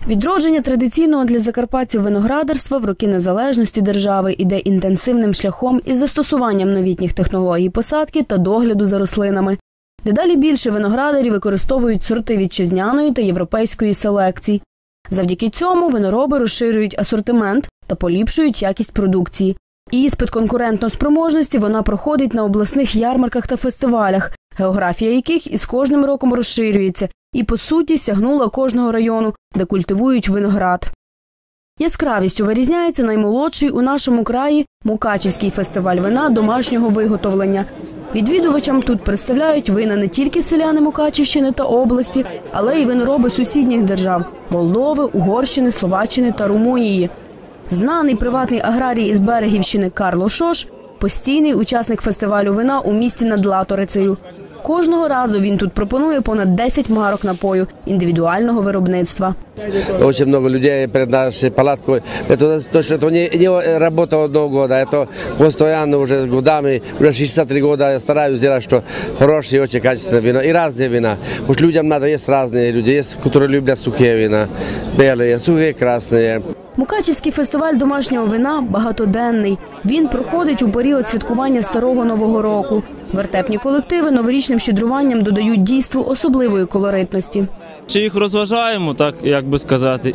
Відродження традиційного для закарпатців виноградарства в роки незалежності держави іде інтенсивним шляхом із застосуванням новітніх технологій посадки та догляду за рослинами. Дедалі більше виноградарі використовують сорти вітчизняної та європейської селекцій. Завдяки цьому винороби розширюють асортимент та поліпшують якість продукції. Іспит конкурентно-спроможності вона проходить на обласних ярмарках та фестивалях, географія яких із кожним роком розширюється і, по суті, сягнула кожного району, де культивують виноград. Яскравістю вирізняється наймолодший у нашому краї Мукачівський фестиваль вина домашнього виготовлення. Відвідувачам тут представляють вина не тільки селяни Мукачівщини та області, але й винороби сусідніх держав – Молдови, Угорщини, Словаччини та Румунії. Знаний приватний аграрій із Берегівщини Карло Шош – постійний учасник фестивалю вина у місті над Латорицею. Кожного разу він тут пропонує понад 10 марок напою індивідуального виробництва. Дуже багато людей перед нашою палаткою. Це не робота одного року, це постійно вже роками, вже 63 роки я стараюся зробити, що хороше і дуже качественне вино. І різне вина. Бо людям треба, є різні люди, є, які люблять сухе вина, білі, сухе, красне. Мукачівський фестиваль домашнього вина багатоденний. Він проходить у період святкування Старого Нового року. Вертепні колективи новорічним щедруванням додають дійству особливої колоритності. Їх розважаємо, так як би сказати,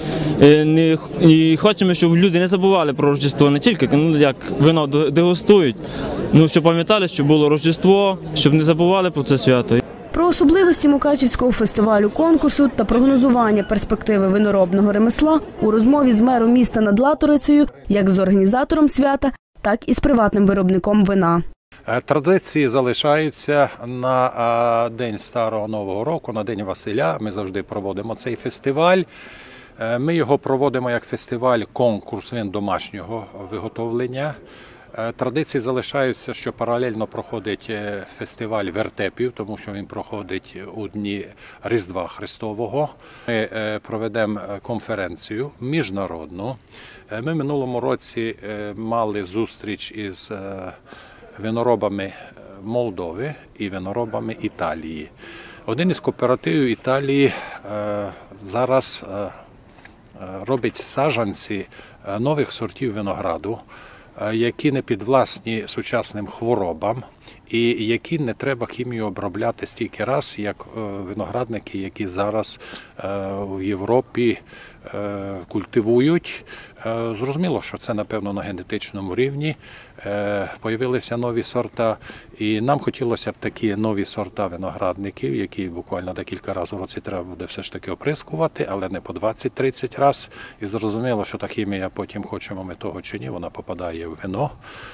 і хочемо, щоб люди не забували про Рождество, не тільки як вино дегустують, щоб пам'ятали, що було Рождество, щоб не забували про це свято. Про особливості Мукачівського фестивалю, конкурсу та прогнозування перспективи виноробного ремесла у розмові з мером міста над Латорицею, як з організатором свята, так і з приватним виробником вина. Традиції залишаються на День Старого Нового року, на День Василя. Ми завжди проводимо цей фестиваль. Ми його проводимо як фестиваль-конкурс вин домашнього виготовлення. Традиції залишаються, що паралельно проходить фестиваль вертепів, тому що він проходить у дні Різдва Христового. Ми проведемо конференцію міжнародну. Ми минулому році мали зустріч із виноробами Молдови і виноробами Італії. Один із кооперативів Італії зараз робить саджанці нових сортів винограду, які не підвласні сучасним хворобам і які не треба хімію обробляти стільки раз, як виноградники, які зараз в Європі культивують. Зрозуміло, що це, напевно, на генетичному рівні. Появилися нові сорта, і нам хотілося б такі нові сорта виноградників, які буквально декілька разів у році треба буде все ж таки оприскувати, але не по 20-30 разів. І зрозуміло, що та хімія потім, хочемо ми того чи ні, вона попадає в вино.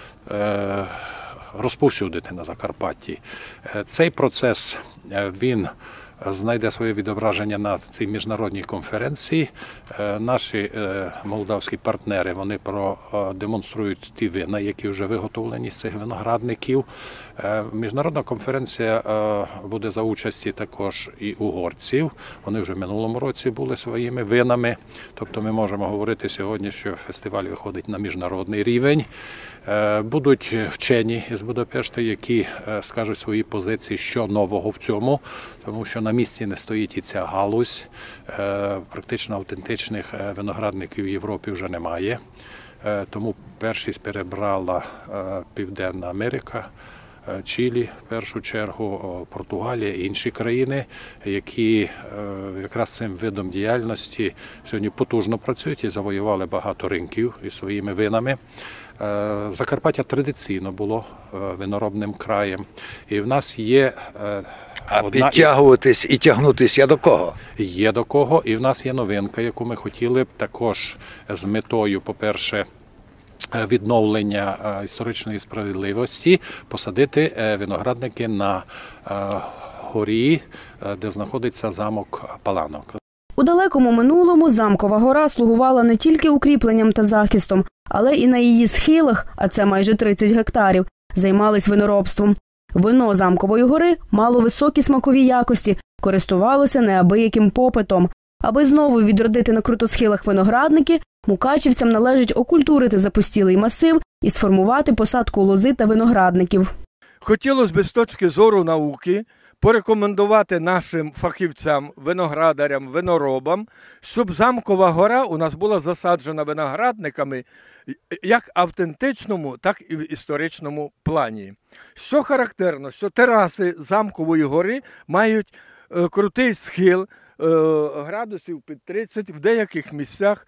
Розповсюдити на Закарпатті. Цей процес, він знайде своє відображення на цій міжнародній конференції. Наші молдавські партнери, вони продемонструють ті вина, які вже виготовлені з цих виноградників. Міжнародна конференція буде за участі також і угорців. Вони вже в минулому році були своїми винами. Тобто ми можемо говорити сьогодні, що фестиваль виходить на міжнародний рівень. Будуть вчені з Будапешта, які скажуть свої позиції, що нового в цьому, тому що на місці не стоїть і ця галузь. Практично автентичних виноградників в Європі вже немає. Тому першість перебрала Південна Америка, Чилі, в першу чергу, Португалія і інші країни, які якраз цим видом діяльності сьогодні потужно працюють і завоювали багато ринків із своїми винами. Закарпаття традиційно було виноробним краєм, і в нас є підтягуватись і тягнутися до кого? Є до кого, і в нас є новинка, яку ми хотіли б також з метою, по-перше, відновлення історичної справедливості, посадити виноградники на горі, де знаходиться замок Паланок. У далекому минулому Замкова гора слугувала не тільки укріпленням та захистом, але і на її схилах, а це майже 30 гектарів, займались виноробством. Вино Замкової гори мало високі смакові якості, користувалося неабияким попитом. Аби знову відродити на крутосхилах виноградники, мукачівцям належить окультурити запустілий масив і сформувати посадку лози та виноградників. Хотілося б з точки зору науки порекомендувати нашим фахівцям, виноградарям, виноробам, щоб Замкова гора у нас була засаджена виноградниками як в автентичному, так і в історичному плані. Що характерно, що тераси Замкової гори мають крутий схил, градусів під 30, в деяких місцях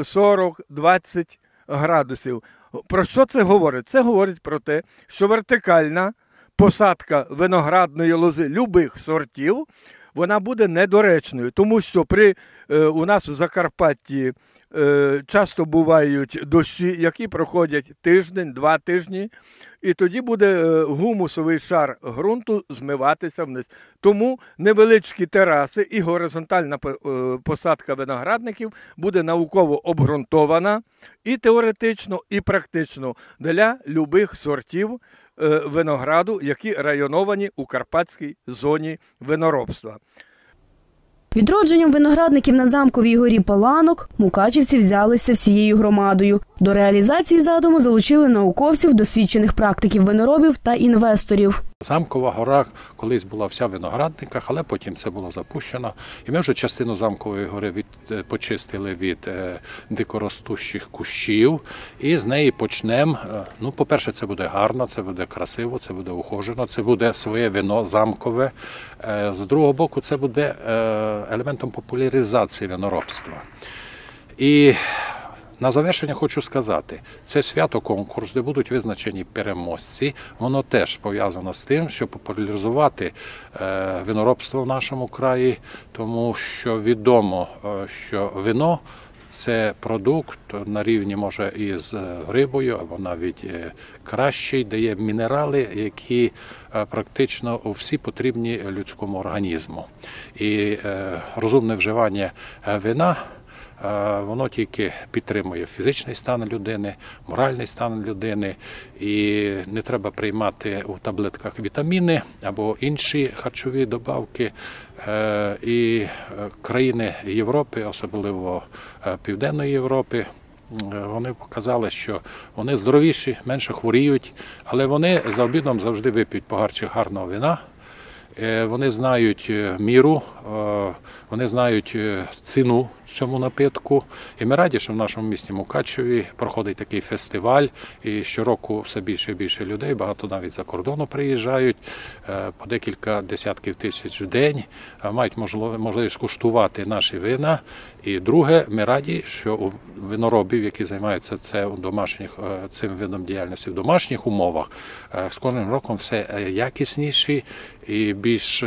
40-20 градусів. Про що це говорить? Це говорить про те, що вертикальна посадка виноградної лози любих сортів, вона буде недоречною, тому що у нас в Закарпатті часто бувають дощі, які проходять тиждень, 2 тижні, і тоді буде гумусовий шар ґрунту змиватися вниз. Тому невеличкі тераси і горизонтальна посадка виноградників буде науково обґрунтована і теоретично, і практично для любих сортів винограду, які районовані у карпатській зоні виноробства. Відродженням виноградників на Замковій горі Паланок мукачівці взялися всією громадою. До реалізації задуму залучили науковців, досвідчених практиків виноробів та інвесторів. Замкова гора колись була вся в виноградниках, але потім це було запущено. І ми вже частину Замкової гори почистили від дикоростущих кущів. І з неї почнемо. Ну, по-перше, це буде гарно, це буде красиво, це буде ухожено, це буде своє вино замкове. З другого боку, це буде елементом популяризації виноробства. І на завершення хочу сказати, це свято-конкурс, де будуть визначені переможці, воно теж пов'язано з тим, щоб популяризувати виноробство в нашому краї, тому що відомо, що вино – це продукт на рівні, може, із рибою, або навіть кращий, дає мінерали, які практично всі потрібні людському організму. І розумне вживання вина – воно тільки підтримує фізичний стан людини, моральний стан людини, і не треба приймати у таблетках вітаміни або інші харчові добавки. І країни Європи, особливо Південної Європи, вони показали, що вони здоровіші, менше хворіють, але вони за обідом завжди вип'ють погарчик гарного вина. Вони знають міру, вони знають ціну цьому напитку. І ми раді, що в нашому місті Мукачеві проходить такий фестиваль, і щороку все більше і більше людей, багато навіть за кордону приїжджають, по декілька десятків тисяч в день, мають можливість куштувати наші вина. І друге, ми раді, що у виноробів, які займаються цим видом діяльності в домашніх умовах, з кожним роком все якісніші і більш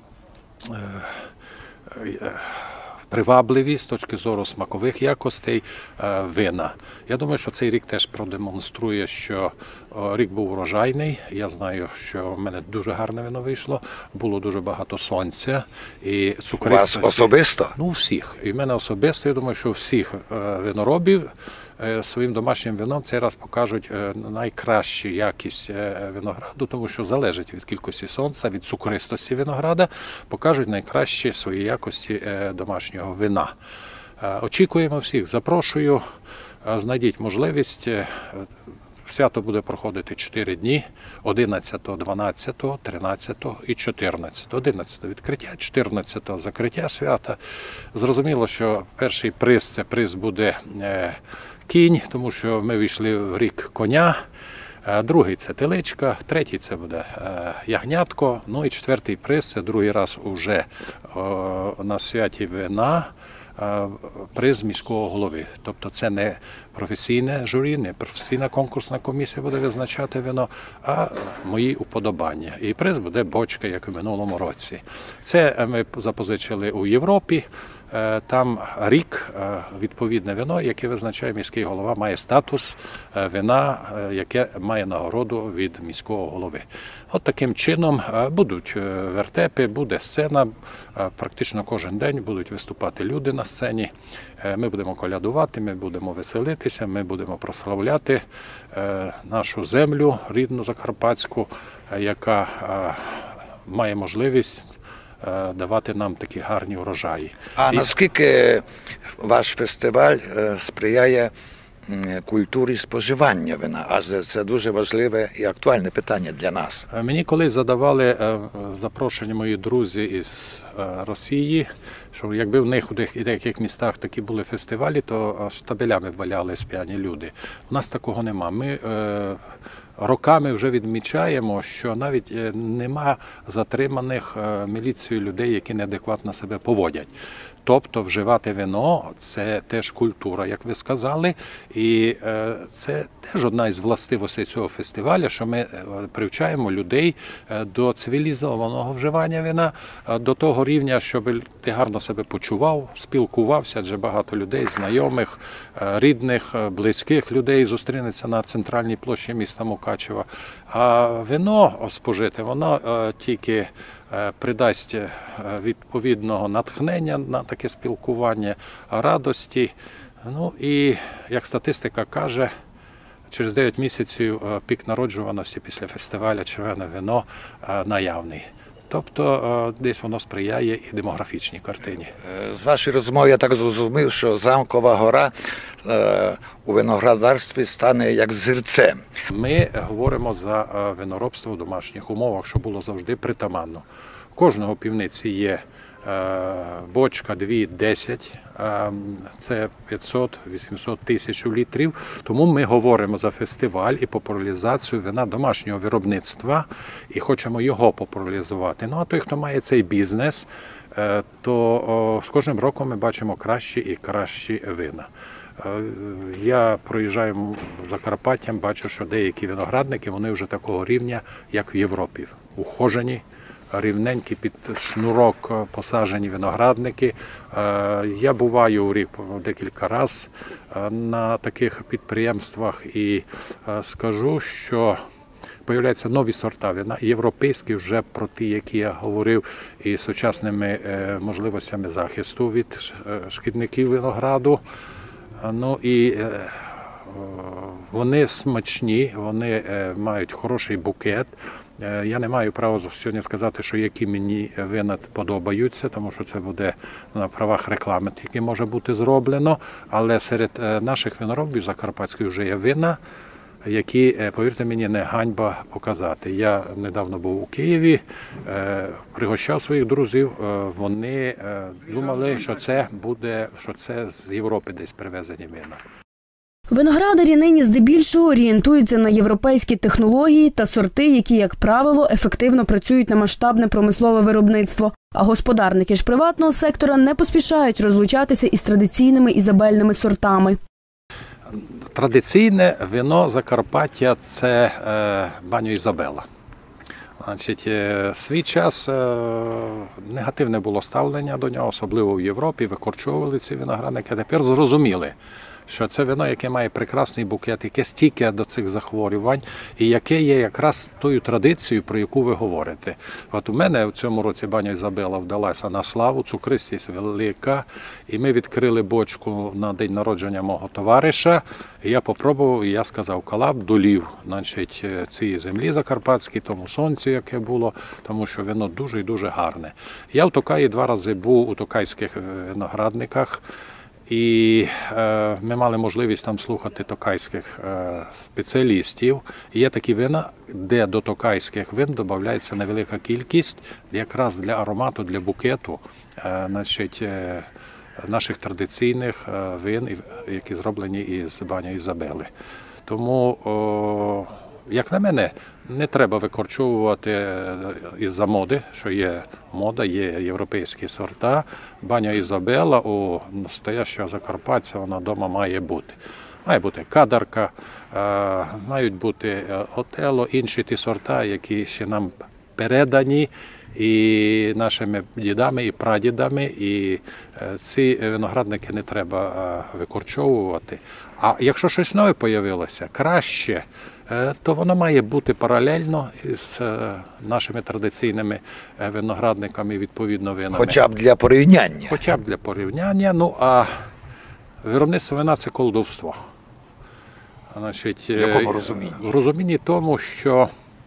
привабливі з точки зору смакових якостей вина. Я думаю, що цей рік теж продемонструє, що рік був урожайний. Я знаю, що в мене дуже гарне вино вийшло, було дуже багато сонця. І цукристості. У вас особисто? Ну, всіх. І в мене особисто, я думаю, що всіх виноробів своїм домашнім вином цей раз покажуть найкращу якість винограду, тому що залежить від кількості сонця, від цукристості винограда, покажуть найкращі свої якості домашнього вина. Очікуємо всіх, запрошую, знайдіть можливість. Свято буде проходити 4 дні – 11, 12, 13 і 14. 11 – відкриття, 14 – закриття свята. Зрозуміло, що перший приз – це приз буде кінь, тому що ми війшли в рік коня. Другий – це теличка, третій – це буде ягнятко. Ну і четвертий приз – це другий раз уже на святі вина. Приз міського голови. Тобто це не професійне журі, не професійна конкурсна комісія буде визначати вино, а мої уподобання. І приз буде бочка, як у минулому році. Це ми запозичили у Європі. Там рік відповідне вино, яке визначає міський голова, має статус вина, яке має нагороду від міського голови. От таким чином будуть вертепи, буде сцена, практично кожен день будуть виступати люди на сцені. Ми будемо колядувати, ми будемо веселитися, ми будемо прославляти нашу землю, рідну закарпатську, яка має можливість давати нам такі гарні урожаї. А наскільки ваш фестиваль сприяє культурі споживання вина, адже це дуже важливе і актуальне питання для нас. Мені колись задавали запрошення мої друзі із Росії, що якби в них у деяких містах такі були фестивалі, то штабелями валялись п'яні люди. У нас такого нема. Ми роками вже відмічаємо, що навіть нема затриманих міліцією людей, які неадекватно себе поводять. Тобто вживати вино – це теж культура, як ви сказали, і це теж одна із властивостей цього фестивалю, що ми привчаємо людей до цивілізованого вживання вина, до того рівня, щоб ти гарно себе почував, спілкувався, адже багато людей, знайомих, рідних, близьких людей зустрінеться на центральній площі міста Мукачева. А вино спожити, воно тільки придасть відповідного натхнення на таке спілкування, радості. Ну і, як статистика каже, через 9 місяців пік народжуваності після фестивалю «Червоне вино» наявний. Тобто десь воно сприяє і демографічній картині. З вашої розмови я так зрозумів, що Замкова гора у виноградарстві стане як зірцем. Ми говоримо за виноробство в домашніх умовах, що було завжди притаманно. У кожного півниці є бочка 2-10, це 500-800 тисяч літрів. Тому ми говоримо за фестиваль і популяризацію вина домашнього виробництва і хочемо його популяризувати. Ну а той, хто має цей бізнес, то з кожним роком ми бачимо кращі і кращі вина. Я проїжджаю Закарпаттям, бачу, що деякі виноградники, вони вже такого рівня, як в Європі. Ухожені, рівненькі під шнурок посаджені виноградники. Я буваю у рік декілька разів на таких підприємствах і скажу, що появляються нові сорта вина, європейські вже про ті, які я говорив, і сучасними можливостями захисту від шкідників винограду. Ну і вони смачні, вони мають хороший букет. Я не маю права сьогодні сказати, що які мені вина подобаються, тому що це буде на правах реклами, тільки може бути зроблено. Але серед наших виноробів закарпатських вже є вина, які, повірте мені, не ганьба показати. Я недавно був у Києві, пригощав своїх друзів, вони думали, що це з Європи десь привезені вина. Виноградарі нині здебільшого орієнтуються на європейські технології та сорти, які, як правило, ефективно працюють на масштабне промислове виробництво. А господарники ж приватного сектора не поспішають розлучатися із традиційними ізабельними сортами. Традиційне вино Закарпаття – це Баньо Ізабела. Значить, свій час негативне було ставлення до нього, особливо в Європі, викорчовували ці виноградники, а тепер зрозуміли, що це вино, яке має прекрасний букет, яке стійке до цих захворювань і яке є якраз тою традицією, про яку ви говорите. От у мене в цьому році Баньо Ізабела вдалася на славу, цукристість велика, і ми відкрили бочку на день народження мого товариша, і я попробував, і я сказав, колаб долів, значить, цієї землі закарпатській, тому сонцю, яке було, тому що вино дуже і дуже гарне. Я в Токаї 2 рази був у токайських виноградниках, і ми мали можливість там слухати токайських спеціалістів. І є такі вина, де до токайських вин додається невелика кількість якраз для аромату, для букету, значить, наших традиційних вин, які зроблені із Баньо Ізабели. Тому, як на мене, не треба викорчовувати із-за моди, що є мода, є європейські сорта. Баньо Ізабела у настоящого закарпатця вона вдома має бути. Має бути кадарка, мають бути отело, інші ті сорта, які ще нам передані і нашими дідами, і прадідами, і ці виноградники не треба викорчовувати. А якщо щось нове з'явилося, краще, то воно має бути паралельно із нашими традиційними виноградниками, відповідно, винами. Хоча б для порівняння. Хоча б для порівняння. Ну, а виробництво вина – це колдовство. Значить, в якому розумінні? В розумінні тому, що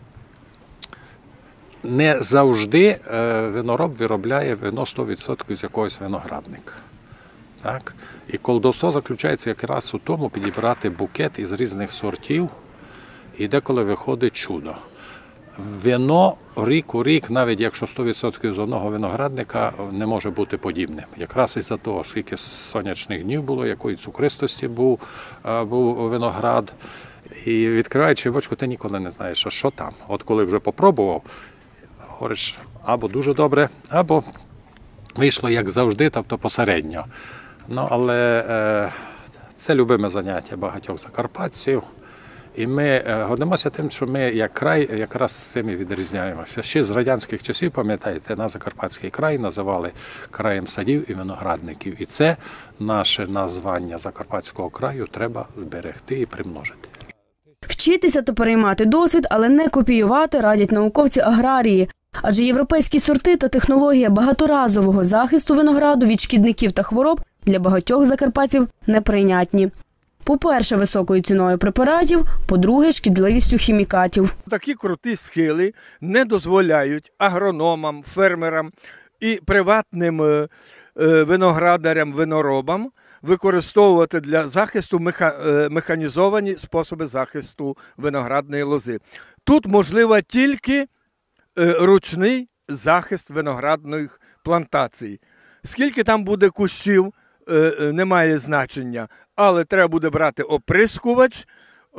не завжди винороб виробляє вино 100% з якогось виноградника. Так? І колдовство заключається якраз у тому підібрати букет із різних сортів, і деколи виходить чудо. Вино рік у рік, навіть якщо 100% з одного виноградника, не може бути подібним. Якраз із-за того, скільки сонячних днів було, якої цукристості був виноград. І відкриваючи бочку, ти ніколи не знаєш, що там. От коли вже попробував, говориш, або дуже добре, або вийшло як завжди, тобто посередньо. Ну, але це любиме заняття багатьох закарпатців. І ми гордимося тим, що ми як край якраз цим і відрізняємося. Ще з радянських часів, пам'ятаєте, на Закарпатський край називали краєм садів і виноградників. І це наше названня Закарпатського краю треба зберегти і примножити. Вчитися та переймати досвід, але не копіювати, радять науковці-аграрії. Адже європейські сорти та технологія багаторазового захисту винограду від шкідників та хвороб для багатьох закарпатців неприйнятні. По-перше, високою ціною препаратів, по-друге, шкідливістю хімікатів. Такі круті схили не дозволяють агрономам, фермерам і приватним виноградарям, виноробам використовувати для захисту механізовані способи захисту виноградної лози. Тут можливо тільки ручний захист виноградних плантацій. Скільки там буде кущів, не має значення, але треба буде брати оприскувач,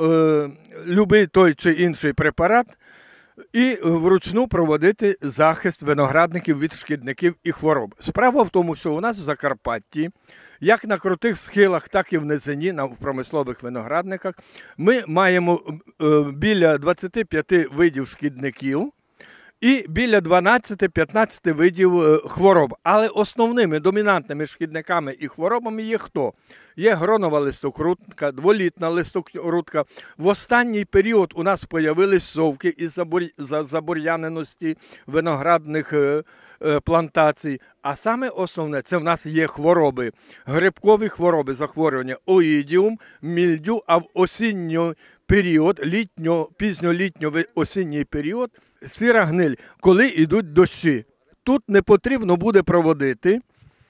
любий той чи інший препарат і вручну проводити захист виноградників від шкідників і хвороб. Справа в тому, що у нас в Закарпатті, як на крутих схилах, так і в низині, в промислових виноградниках, ми маємо біля 25 видів шкідників і біля 12-15 видів хвороб. Але основними домінантними шкідниками і хворобами є хто? Є гронова листокрутка, дволітна листокрутка. В останній період у нас з'явились совки із-за забур'яненості виноградних плантацій. А саме основне, це в нас є хвороби, грибкові хвороби, захворювання оїдіум, мільдю, а в осінній період, пізньолітньо-осінній період, сира гниль, коли йдуть дощі. Тут не потрібно буде проводити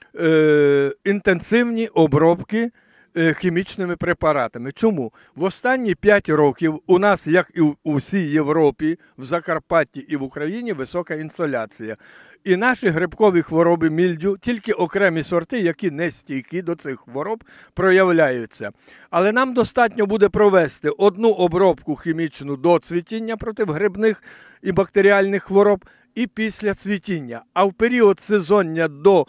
інтенсивні обробки хімічними препаратами. Чому? В останні 5 років у нас, як і у всій Європі, в Закарпатті і в Україні, висока інсоляція. І наші грибкові хвороби мільдю, тільки окремі сорти, які не стійкі до цих хвороб, проявляються. Але нам достатньо буде провести одну обробку хімічну до цвітіння проти грибних і бактеріальних хвороб і після цвітіння. А в період сезоння до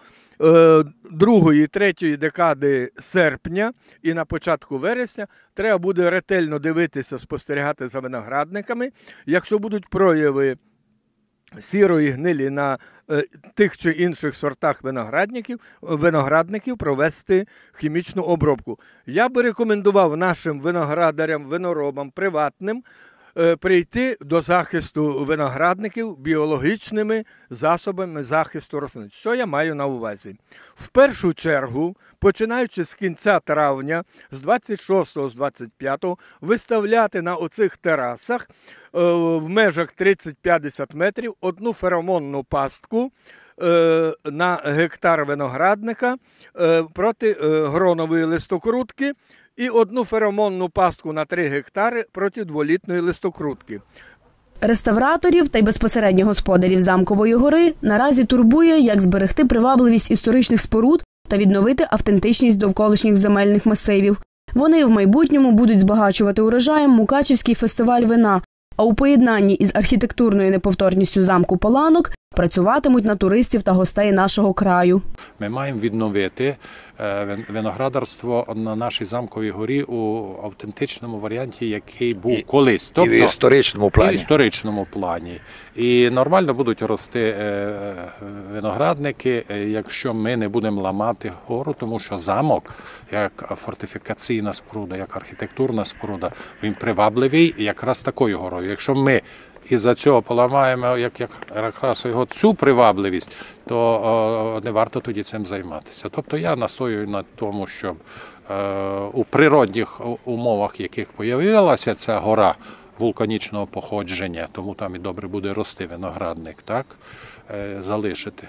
2-3 декади серпня і на початку вересня треба буде ретельно дивитися, спостерігати за виноградниками. Якщо будуть прояви сірої гнилі на тих чи інших сортах виноградників провести хімічну обробку. Я би рекомендував нашим виноградарям, виноробам, приватним прийти до захисту виноградників біологічними засобами захисту рослин. Що я маю на увазі? В першу чергу, починаючи з кінця травня, з 26-го, з 25-го, виставляти на оцих терасах в межах 30-50 метрів одну феромонну пастку на гектар виноградника проти гронової листокрутки і одну феромонну пастку на 3 гектари проти дволітної листокрутки. Реставраторів та й безпосередньо господарів Замкової гори наразі турбує, як зберегти привабливість історичних споруд та відновити автентичність довколишніх земельних масивів. Вони в майбутньому будуть збагачувати урожаєм Мукачівський фестиваль вина, а у поєднанні із архітектурною неповторністю замку Поланок працюватимуть на туристів та гостей нашого краю. Ми маємо відновити виноградарство на нашій Замковій горі у автентичному варіанті, який був колись. Тобто, і в історичному плані. І в історичному плані. І нормально будуть рости виноградники, якщо ми не будемо ламати гору, тому що замок, як фортифікаційна споруда, як архітектурна споруда, він привабливий якраз такою горою. Якщо ми із-за цього поламаємо якраз його цю привабливість, то не варто тоді цим займатися. Тобто я настоюю на тому, щоб у природних умовах, в яких з'явилася ця гора вулканічного походження, тому там і добре буде рости виноградник, так, залишити.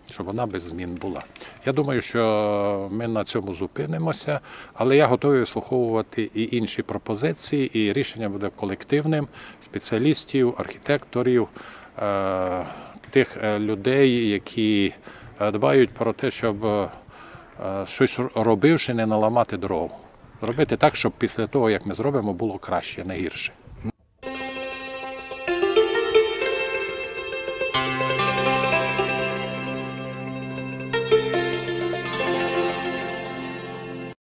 щоб вона без змін була. Я думаю, що ми на цьому зупинимося, але я готовий вислуховувати і інші пропозиції, і рішення буде колективним, спеціалістів, архітекторів, тих людей, які дбають про те, щоб щось робивши, не наламати дров. Зробити так, щоб після того, як ми зробимо, було краще, не гірше.